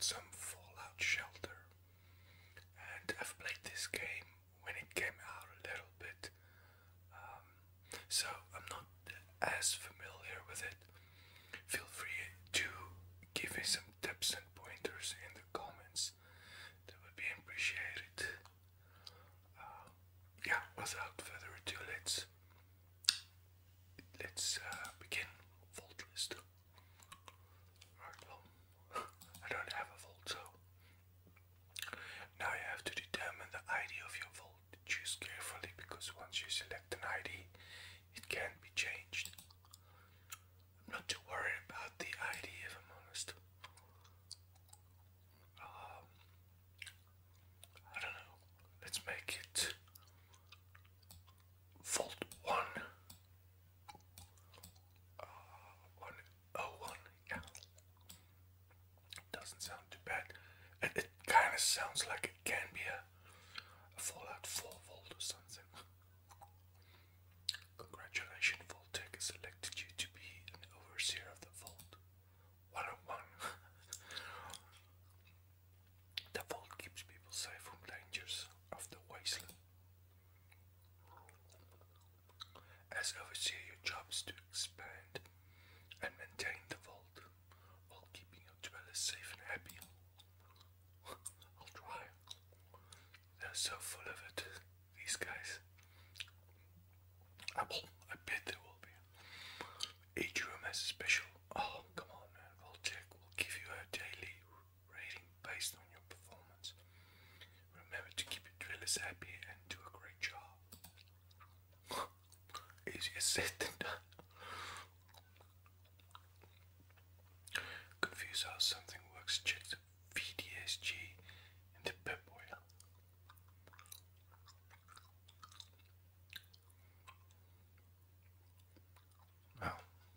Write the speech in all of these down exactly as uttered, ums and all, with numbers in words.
about some Fallout Shelter, and I've played this game when it came out a little bit, um, so I'm not as familiar with it. Feel free to give me some tips and pointers in the comments. That would be appreciated. Uh, yeah, without further ado, let's let's uh, begin vault list. Alright, well, I don't have a vault, so now you have to determine the I D of your vault. Choose carefully because once you select an I D, it can be changed. I'm not too worried about the I D if I'm honest. Um, I don't know. Let's make it Vault one. Uh, one oh one. Yeah. Doesn't sound too bad. It, it kind of sounds like it can be a, a Fallout four vault or something. Congratulations, Vault-Tec has selected you to be an overseer of the vault. one oh one. The vault keeps people safe from dangers of the wasteland. As overseer, your job is to expand and maintain the vault while keeping your dwellers safe and happy. I'll try. They're so full of it, these guys. I, will, I bet there will be. Each room has a special. Oh, come on, man. Vault-Tec will give you a daily rating based on your performance. Remember to keep your drillers happy and do a great job. Easier said than done. Confused how something works, check the V D S G in the pip oil. Well,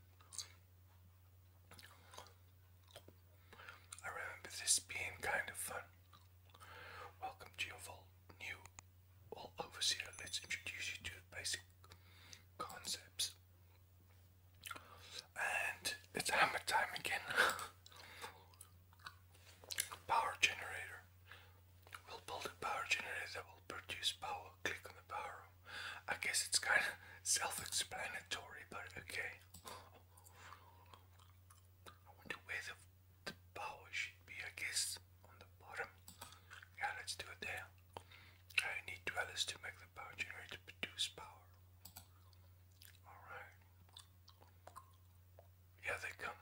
I remember this being kind of fun. Welcome to your vault, new vault overseer. Let's introduce you to the basic concepts. And it's hammer time again. Power generator. We'll build a power generator that will produce power. Click on the power room. I guess it's kind of self-explanatory, but okay. I wonder where the, the power should be. I guess on the bottom. Yeah, let's do it there. I need dwellers to make the power generator produce power. Alright. Here they come.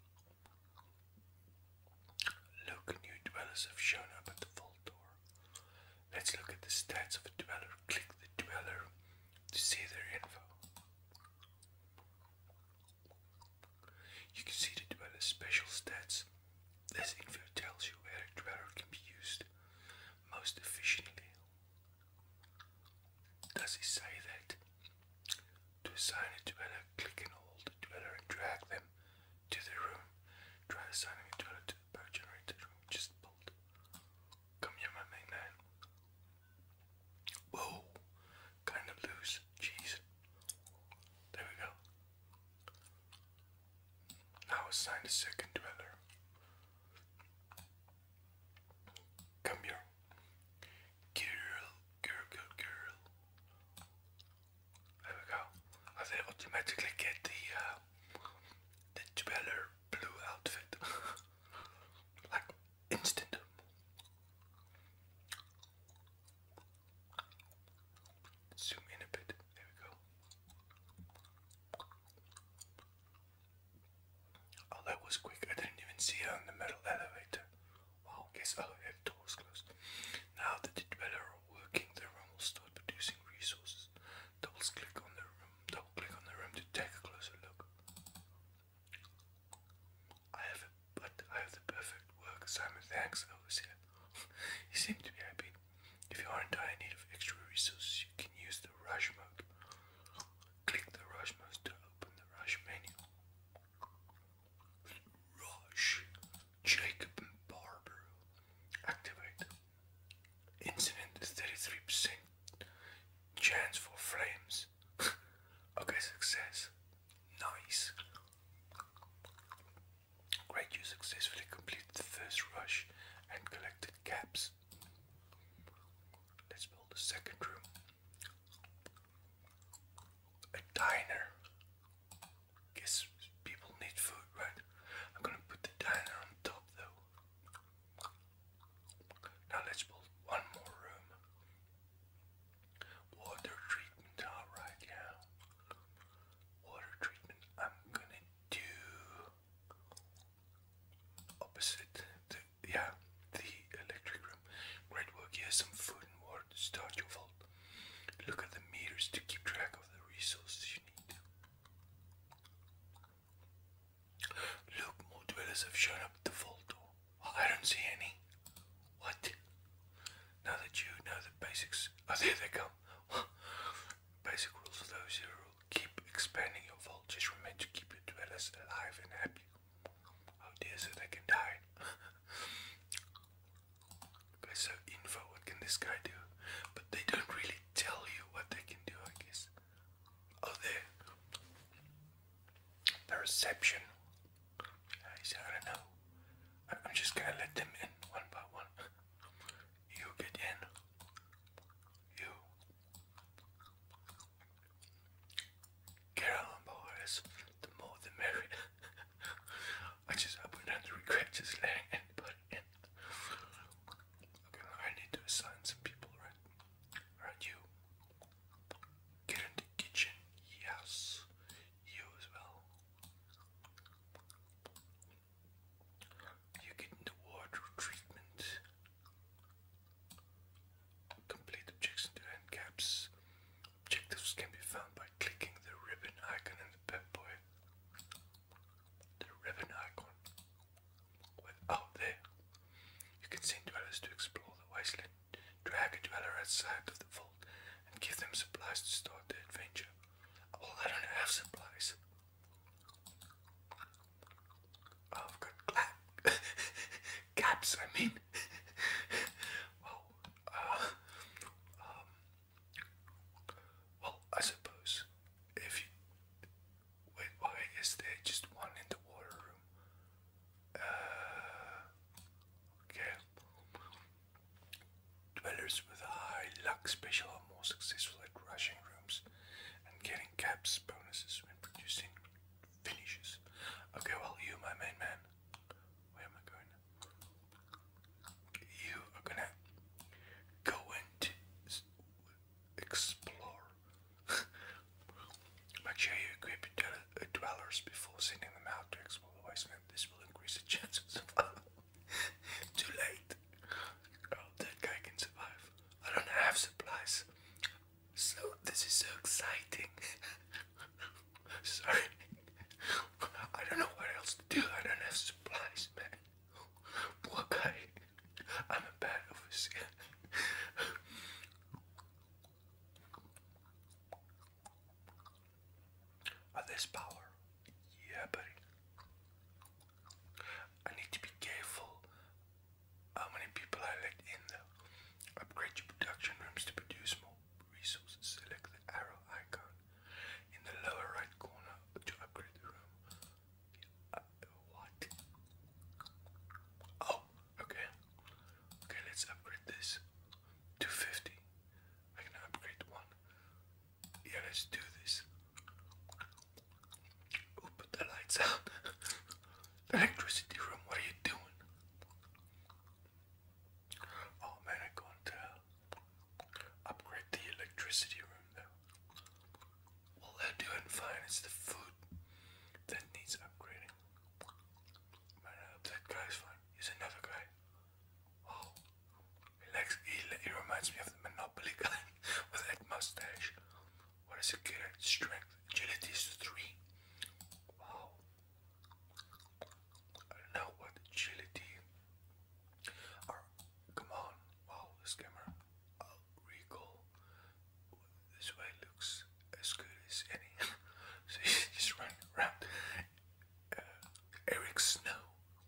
Look, new dwellers have shown up at the vault door. Let's look at the stats of a dweller. Click the dweller to see their info. You can see the dweller's special stats. This info tells you where a dweller can be used most efficiently. Does he say that? To assign a dweller, click and hold the dweller and drag them to the room. Try assigning a dweller to the power generator room just built. Come here, my main man. Whoa, kind of loose. Jeez. There we go. Now assign a second dweller. Come here. Girl, girl, girl, girl. There we go. Oh, they automatically get the uh, the dweller blue outfit. Like instant. Zoom in a bit. There we go. Oh, that was quick. I didn't even see her on the metal elevator. Wow, guess oh, yeah, the door was closed. Now that the dweller are working, the room will start producing resources. Double click on the room. Double click on the room to take a closer look. I have a, but I have the perfect work assignment. Thanks, overseer. You seem to be happy. If you are in dire need of extra resources, you can use the rush mode. Click the rush mode to open the rush menu. Rush. Jacob gears to keep track of the resources you need. Look, more dwellers have shown up at the vault door. Well, I don't see any. What? Now that you know the basics. Oh, there they come. Basic rules of those who rule. Keep expanding your vault. Just remember to keep your dwellers alive and happy. Oh dear, so they can die. Okay, so info, what can this guy do? But they don't really tell you what they can do, I guess. Oh, there. The reception. I don't know. I'm just gonna let them in one by one. You get in. You. Get on, boys. The more the merrier. I just hope we don't regret just letting anybody in. Okay, I need to assign some people, right? Right, you. Get in the kitchen. Yes. You as well. You get into water treatment. Complete objects to end caps. Objectives can be found by clicking the ribbon icon in the Pep Boy. The ribbon icon. With, oh, there. You can send dwellers to explore the wasteland. Drag a dweller outside of the vault and give them supplies to start the adventure. Well, I don't have supplies. Oh, I've got clap. Caps, I mean. Well, uh, um, well, I suppose if you wait, why is there just one in the water room? Uh, okay. Dwellers with high luck special are more successful at rushing rooms and getting caps bonuses when producing finishes. Okay, well, you, my main man. Where am I going? You are gonna go and explore. Make sure you equip your dwellers before sending them out to explore the wasteland. This will increase the chances of survival. Too late. Oh, that guy can survive. I don't have supplies. So, this is so exciting. Sorry. I don't know what else to do. I don't have supplies, man. Poor guy. I'm a bad officer. Oh, there's power. Yeah, buddy. I need to be careful how many people I let in, though. Upgrade your production rooms to produce more resources. Select the arrow icon in the lower right corner to upgrade the room. Uh, what? Oh, okay. Okay, let's upgrade this. two fifty. I can upgrade one. Yeah, let's do this. Oh, put the lights out. Electricity room, what are you doing? Oh man, I can't uh, upgrade the electricity room though. Well, they're doing fine. It's the food that needs upgrading. Man, I hope that guy's fine. Here's another guy. Oh, he, likes, he, he reminds me of the Monopoly guy with that mustache. What is it? Good strength. Agility is three. Wow. I don't know what agility. Or, come on. Wow, this camera. Oh, recall. This way looks as good as any. So he's just running around. Uh, Eric Snow.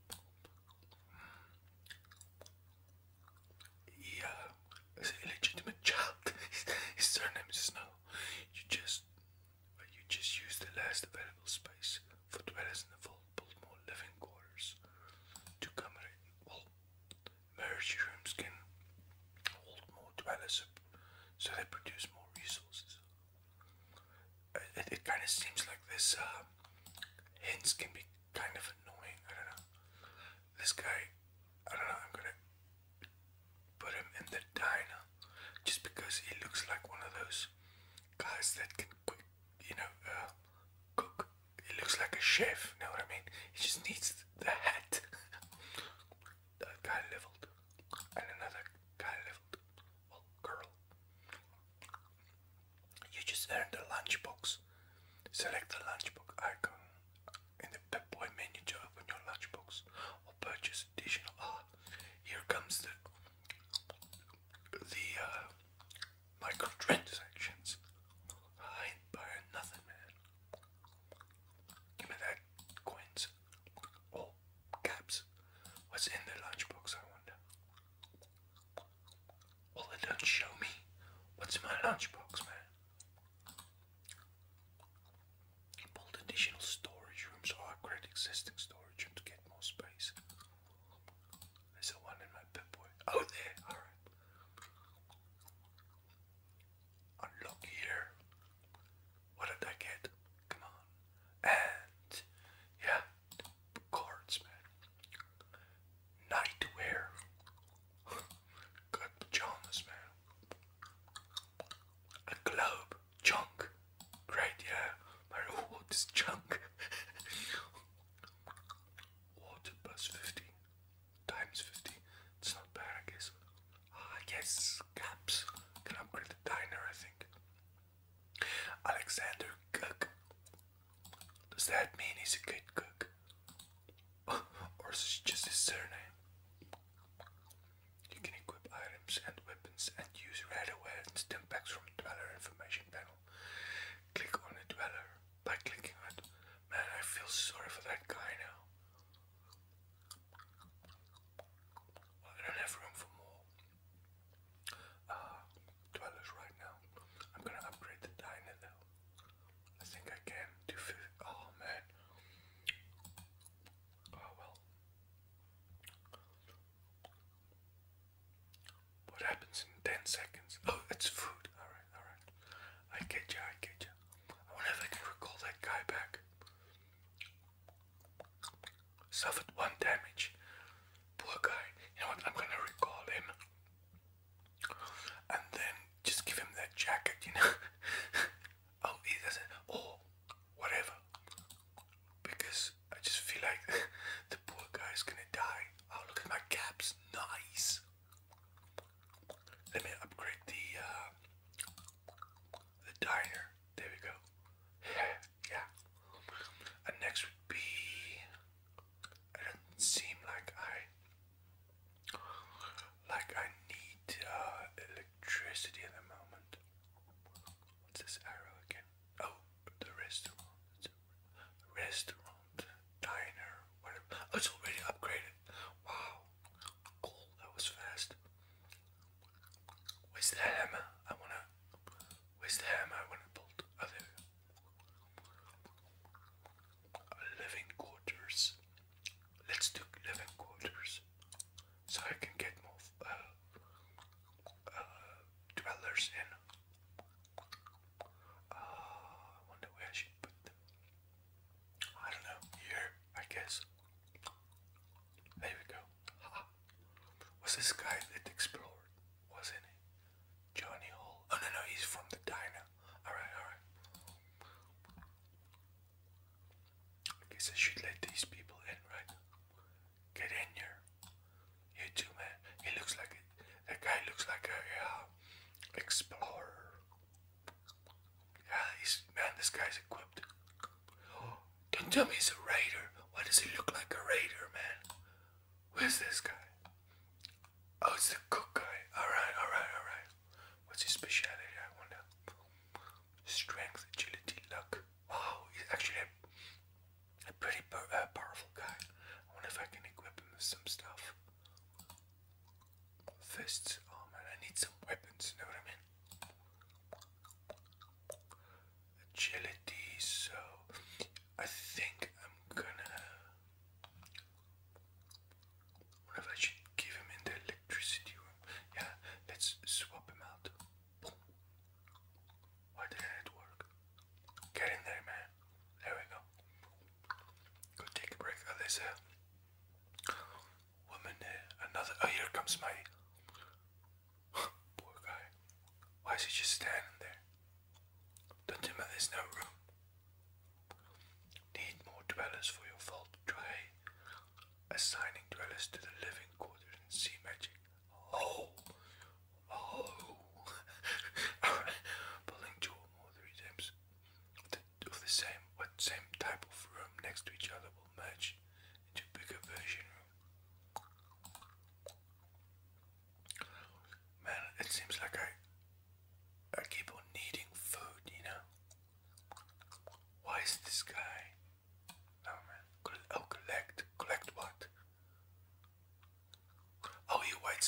Yeah, is a illegitimate child. His surname is Snow. You just, well, you just use the last available space for dwellers in the vault. Build more living quarters to accommodate. Well, merge rooms can hold more dwellers up, so they produce more resources. It, it kind of seems like this uh, hints can be kind of annoying. I don't know. This guy, I don't know. I'm gonna put him in the diner just because he looks like one of those guys that can quick, you know, uh, cook. He looks like a chef. You know what I mean? He just needs the hat. That guy leveled, and another guy leveled. Well, girl. You Select the lunchbox icon in the Pip-Boy menu to open your lunchbox or purchase additional. Ah, here comes the the uh, microtransactions. I ain't buying nothing, man. Give me that coins. Oh, caps. What's in the lunchbox, I wonder? Well, they don't show me. What's in my lunchbox, man? Build additional storage rooms or upgrade existing storage room to get more space. There's a one in my Pip-Boy. Oh, there. Alright. Unlock here. What did I get? Come on. And yeah, cards, man. Nightwear. Got pajamas, man. A globe. Junk. Great, yeah. My reward is junk. Water plus fifty. Times fifty. It's not bad, I guess. Ah, yes. Caps. Can upgrade the diner, I think. Alexander Cook. Does that mean he's a good cook? Or is it just his surname? You can equip items and weapons and use radar and stim packs from the Dweller information panel. Click on the Dweller. By clicking on it, man, I feel sorry for that guy now. Well, I don't have room for more uh, Dwellers right now. I'm gonna upgrade the diner though. I think I can do fifty. Oh man. Oh well. What happens in ten seconds? Oh, it's food. Alright, alright. I get ya, I get ya. I wonder if I can recall that guy back. Suffered one damage. Poor guy. You know what? I'm gonna recall him. And then just give him that jacket, you know? Oh, he doesn't. Oh, whatever. Because I just feel like the poor guy's gonna die. Oh, look at my caps. Nice. Let me upgrade the uh, the diner. There we go. Yeah, yeah. And next would be. It doesn't seem like I like I need uh, electricity at the moment. What's this arrow again? Oh, the restaurant. It's a restaurant, diner, whatever. Oh, it's already upgraded. Wow, cool. That was fast. Where's the hammer? I wanna. Where's the hammer? I wanna build. Oh, there we go. Living quarters. Let's do living quarters, so I can get more uh, uh, dwellers in. Uh, I wonder where I should put them. I don't know. Here, I guess. There we go. Ha. Was this guy that explored? Wasn't he? Johnny Hall. Oh no, no, he's from the diner. Alright, alright. I guess I should let these people in, right? Get in here. You too, man. He looks like it. That guy looks like a uh, explorer. Yeah, he's man. This guy's equipped. Oh, don't tell me he's a raider. Why does he look like a raider, man? Where's this guy? Oh, it's the cook guy. Alright, alright, alright. What's his specialty, I wonder? Strength, agility, luck. Wow, he's actually a, a pretty po uh, powerful guy. I wonder if I can equip him with some stuff. Fists. Oh man, I need some weapons, you know what I mean? Agility, so I think I'm gonna. What if I should give him in the electricity room? Yeah, let's swap him out. Boom. Why didn't it work? Get in there, man. There we go. Go take a break. Oh, there's a woman there. Another. Oh, here comes my poor guy. Why is he just standing there? Don't tell me there's no room. Need more dwellers for your vault. Try assigning dwellers to the living quarters and see magic. Oh, oh. Alright, pulling two or more three times of the, of the same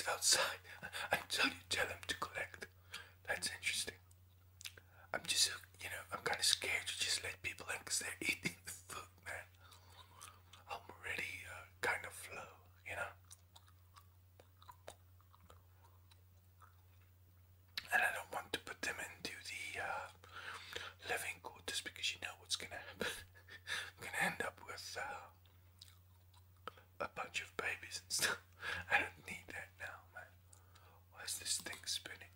goes outside until you tell him to collect. That's interesting. I'm just, you know, I'm kind of scared to just let people in because they're eating the food, man. I'm already uh, kind of low, you know. And I don't want to put them into the uh, living quarters because you know what's gonna happen. I'm gonna end up with uh, a bunch of babies and stuff. I don't need that now, man. Why is this thing spinning?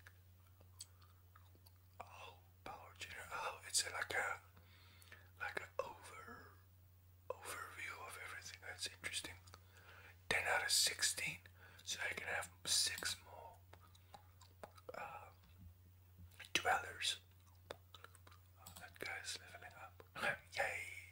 Oh, power generator. Oh, it's a, like a like an over overview of everything. That's interesting. Ten out of sixteen, so I can have six more uh, dwellers. Oh, that guy's leveling up. Yay!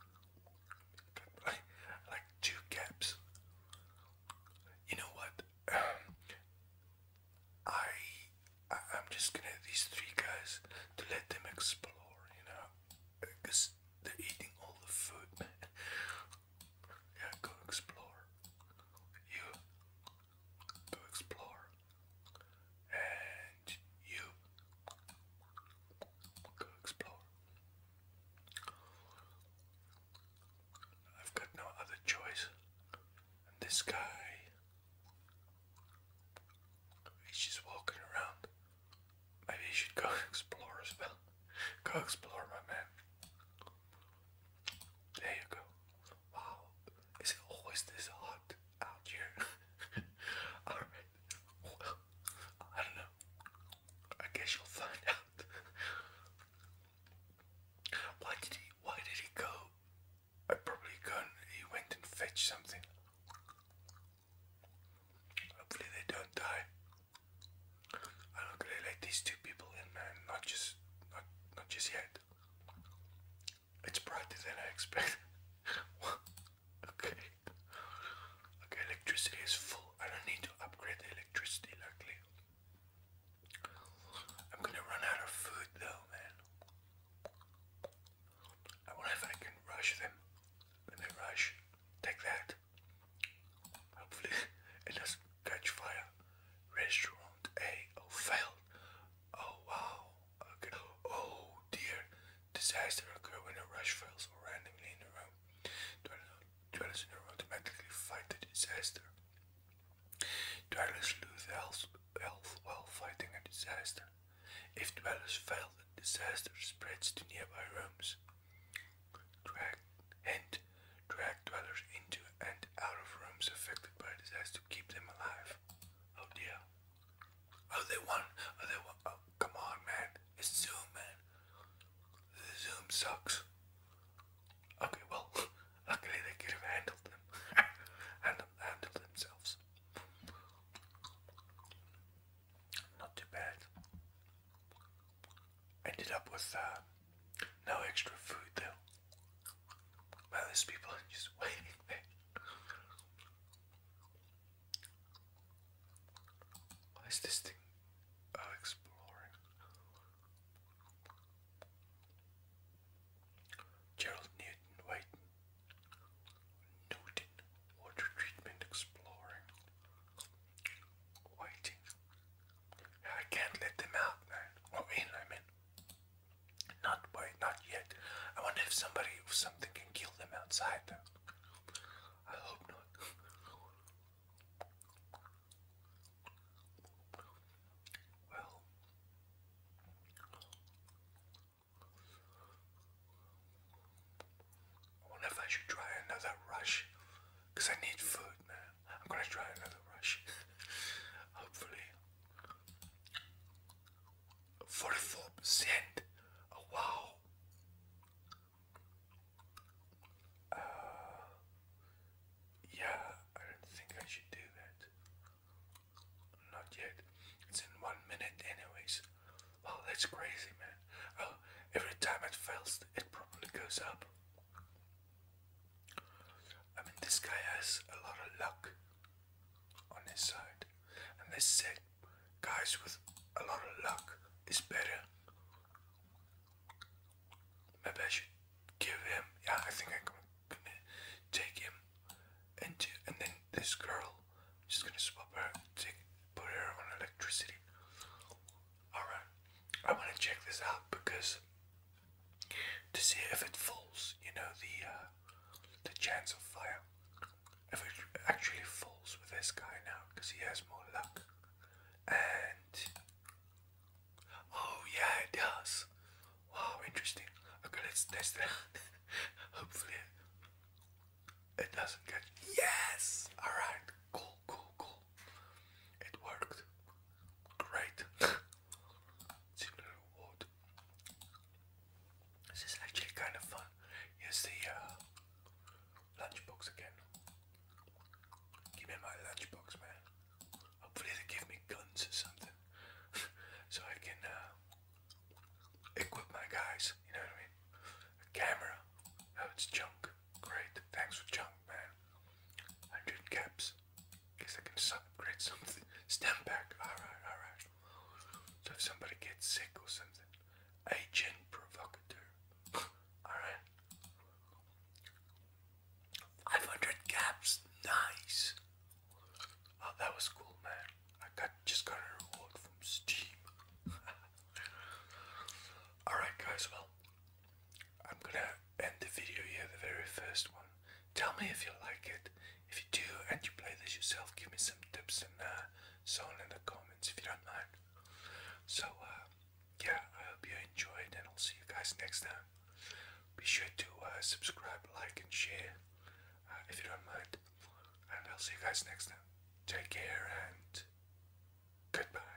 Like, like two caps. You know what? Um, I, I I'm just gonna these three guys to let them explore. You know, because they're eating all the food, man. Yeah, go explore. You go explore, and you go explore. I've got no other choice. And this guy, he's just walking around. Maybe you should go explore as well. Go explore, my man. There you go. Wow. Is it always this hot out here? Alright. Well, I don't know. I guess you'll find out. Why did he why did he go? I probably gone he went and fetched something. Hopefully they don't die. I'm not gonna let these two people in, man. Not just not not just yet. It's brighter than I expected. Okay. Okay, electricity is full. I don't need to upgrade the electricity, luckily. I'm gonna run out of food though, man. I wonder if I can rush them. When they rush, take that. Hopefully it doesn't catch fire. Restaurant A. Oh, failed. Oh, wow. Okay. Oh, dear. Disaster occur when a rush fails or randomly in a room. Dwellers in a room automatically fight the disaster. Dwellers lose health, health while fighting a disaster. If dwellers fail, the disaster spreads to nearby rooms. Drag and drag dwellers into and out of rooms affected by disaster to keep them alive. Oh dear. Oh, they won. Oh, they won. Oh, come on, man. It's Zoom, man. The Zoom sucks. Okay, well, luckily they could have handled them. handled, handled themselves. Not too bad. Ended up with uh, no extra food though. Well, these people are just waiting there. What is this thing? Oh, exploring. Gerald Newton, waiting. Newton, water treatment, exploring. Waiting. I can't let them out, man. Or in, I mean. Not wait, not yet. I wonder if somebody or something can kill them outside though. I hope not. Well, I wonder if I should try another rush. Because I need food, man. I'm gonna try another rush. Hopefully. forty-four percent. Oh, wow. Uh, yeah, I don't think I should do that. Not yet. It's in one minute anyways. Oh, that's crazy, man. Oh, every time it fails, it probably goes up. I mean, this guy has a lot of luck on his side. And they said guys with a lot of luck is better. Maybe I should give him. Yeah, I think I'm gonna take him into, and then this girl, I'm just gonna swap her. Take City. Alright, I want to check this out because to see if it falls, you know, the uh, the chance of fire. If it actually falls with this guy now, because he has more luck. And oh yeah, it does. Wow, interesting. Okay, let's test it out. Hopefully it doesn't get. Yes! Alright, cool, cool, cool. It worked. Great. See a little wood. This is actually kind of fun. Here's the uh, lunchbox again. Give me my lunchbox, man. Hopefully they give me guns or something. So I can uh, equip my guys, you know what I mean? A camera. Oh, it's junk. Great. Thanks for junk, man. one hundred caps. Guess I can upgrade something. Stand back. Alright, alright. So if somebody gets sick or something. Agent provocateur. Alright. five hundred caps. Nice. Oh, that was cool, man. I got just got a reward from Steam. Alright, guys, well, I'm gonna end the video here, the very first one. Tell me if you like it. If you do and you play this yourself, give me some tips and uh, so on in the comments if you don't mind. So, uh, yeah, I hope you enjoyed and I'll see you guys next time. Be sure to uh, subscribe, like, and share uh, if you don't mind. And I'll see you guys next time. Take care and goodbye.